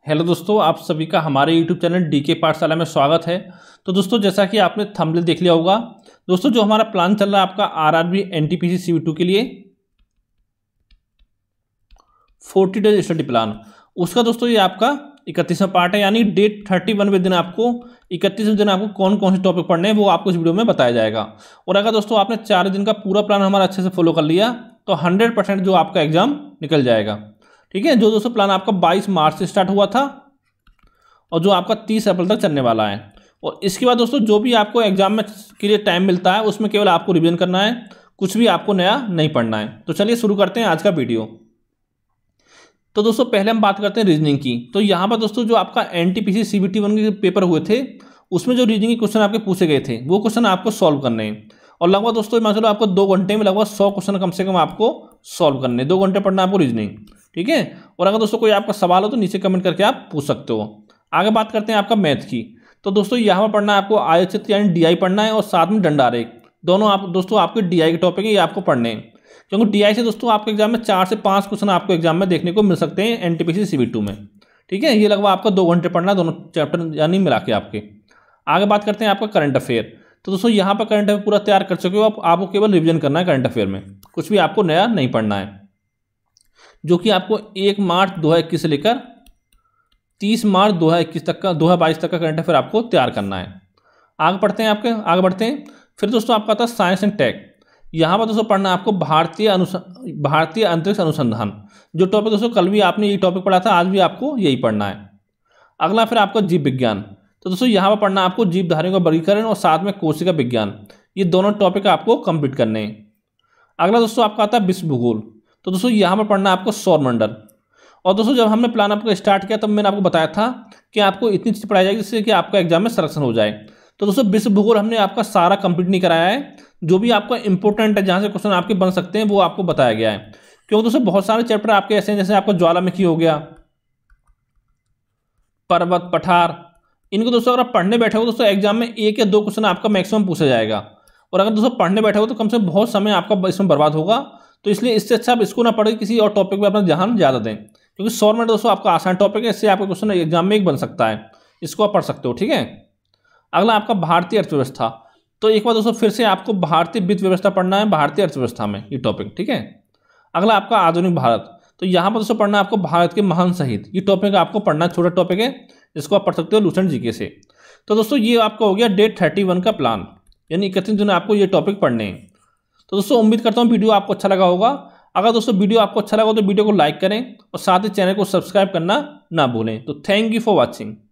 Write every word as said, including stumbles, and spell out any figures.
Hello दोस्तों, आप सभी का हमारे यूट्यूब चैनल डी के पाठशाला में स्वागत है। तो दोस्तों, जैसा कि आपने थंबनेल देख लिया होगा, दोस्तों जो हमारा प्लान चल रहा है आपका आरआरबी एनटीपीसी सीबीटी टू के लिए फोर्टी डेज स्टडी प्लान, उसका दोस्तों ये आपका इकतीसवां पार्ट है। यानी डेट थर्टी वन दिन आपको इकतीसवें दिन आपको कौन कौन से टॉपिक पढ़ने हैं वो आपको इस वीडियो में बताया जाएगा। और अगर दोस्तों आपने चार दिन का पूरा प्लान हमारा अच्छे से फॉलो कर लिया तो हंड्रेड परसेंट जो आपका एग्जाम निकल जाएगा। ठीक है, जो दोस्तों प्लान आपका बाईस मार्च से स्टार्ट हुआ था और जो आपका तीस अप्रैल तक चलने वाला है। और इसके बाद दोस्तों जो भी आपको एग्जाम में के लिए टाइम मिलता है उसमें केवल आपको रिवीजन करना है, कुछ भी आपको नया नहीं पढ़ना है। तो चलिए शुरू करते हैं आज का वीडियो। तो दोस्तों पहले हम बात करते हैं रीजनिंग की। तो यहाँ पर दोस्तों जो आपका एनटीपीसी सीबीटी वन के पेपर हुए थे उसमें जो रीजनिंग के क्वेश्चन आपके पूछे गए थे वो क्वेश्चन आपको सॉल्व करने हैं। और लगभग दोस्तों मान चलो आपको दो घंटे में लगभग सौ क्वेश्चन कम से कम आपको सॉल्व करने हैं। दो घंटे पढ़ना आपको रीजनिंग। ठीक है, और अगर दोस्तों कोई आपका सवाल हो तो नीचे कमेंट करके आप पूछ सकते हो। आगे बात करते हैं आपका मैथ की। तो दोस्तों यहाँ पर पढ़ना है आपको आयतचित्र यानी डीआई पढ़ना है और साथ में डंडारेख, दोनों आप दोस्तों आपके डीआई के टॉपिक है, ये आपको पढ़ने हैं। क्योंकि डीआई से दोस्तों आपके एग्जाम में चार से पाँच क्वेश्चन आपको एग्जाम में देखने को मिल सकते हैं एनटीपीसी सीबीटी टू में। ठीक है, ये लगभग आपका दो घंटे पढ़ना है दोनों चैप्टर यानी मिला के आपके। आगे बात करते हैं आपका करंट अफेयर। तो दोस्तों यहाँ पर करंट अफेयर पूरा तैयार कर चुके हो आप, आपको केवल रिवीजन करना है करंट अफेयर में, कुछ भी आपको नया नहीं पढ़ना है। जो कि आपको एक मार्च दो हज़ार इक्कीस से लेकर तीस मार्च दो हज़ार इक्कीस तक का दो हज़ार बाईस तक का करंट अफेयर आपको तैयार करना है। आगे बढ़ते हैं आपके आगे बढ़ते हैं फिर दोस्तों आपका था साइंस एंड टेक। यहाँ पर दोस्तों पढ़ना आपको भारतीय अनुस भारतीय अंतरिक्ष अनुसंधान, जो टॉपिक दोस्तों कल भी आपने ये टॉपिक पढ़ा था, आज भी आपको यही पढ़ना है। अगला फिर आपका जीव विज्ञान। तो दोस्तों यहाँ पर पढ़ना आपको जीवधारियों का वर्गीकरण और साथ में कोशिका विज्ञान, ये दोनों टॉपिक आपको कंप्लीट करने हैं। अगला दोस्तों आपका आता है विश्व भूगोल। तो दोस्तों यहाँ पर पढ़ना आपको सौरमंडल। और दोस्तों जब हमने प्लान आपको स्टार्ट किया तब मैंने आपको बताया था कि आपको इतनी चीज़ पढ़ाई जाएगी जिससे कि आपका एग्जाम में सिलेक्शन हो जाए। तो दोस्तों विश्व भूगोल हमने आपका सारा कंप्लीट नहीं कराया है, जो भी आपका इंपॉर्टेंट है जहाँ से क्वेश्चन आपके बन सकते हैं वो आपको बताया गया है। क्योंकि दोस्तों बहुत सारे चैप्टर आपके ऐसे हैं जैसे आपका ज्वालामुखी हो गया, पर्वत, पठार, इनको दोस्तों अगर आप पढ़ने बैठे हो दोस्तों एग्जाम में एक या दो क्वेश्चन आपका मैक्सिमम पूछा जाएगा। और अगर दोस्तों पढ़ने बैठे हो तो कम से कम बहुत समय आपका इसमें बर्बाद होगा। तो इसलिए इससे अच्छा आप इसको ना पढ़े, किसी और टॉपिक पर अपना ध्यान ज़्यादा दें। क्योंकि सौर में दोस्तों आपका आसान टॉपिक है, इससे आपका क्वेश्चन एग्जाम में एक बन सकता है, इसको आप पढ़ सकते हो। ठीक है, अगला आपका भारतीय अर्थव्यवस्था। तो एक बार दोस्तों फिर से आपको भारतीय वित्त व्यवस्था पढ़ना है भारतीय अर्थव्यवस्था में, ये टॉपिक। ठीक है, अगला आपका आधुनिक भारत। तो यहाँ पर दोस्तों पढ़ना आपको भारत के महान शहीद, ये टॉपिक आपको पढ़ना, छोटा टॉपिक है, इसको आप पढ़ सकते हो लूसेंट जीके से। तो दोस्तों ये आपका हो गया डेट थर्टी वन का प्लान, यानी इकतीस दिन आपको ये टॉपिक पढ़ने हैं। तो दोस्तों उम्मीद करता हूँ वीडियो आपको अच्छा लगा होगा। अगर दोस्तों वीडियो आपको अच्छा लगा हो तो वीडियो को लाइक करें और साथ ही चैनल को सब्सक्राइब करना ना भूलें। तो थैंक यू फॉर वॉचिंग।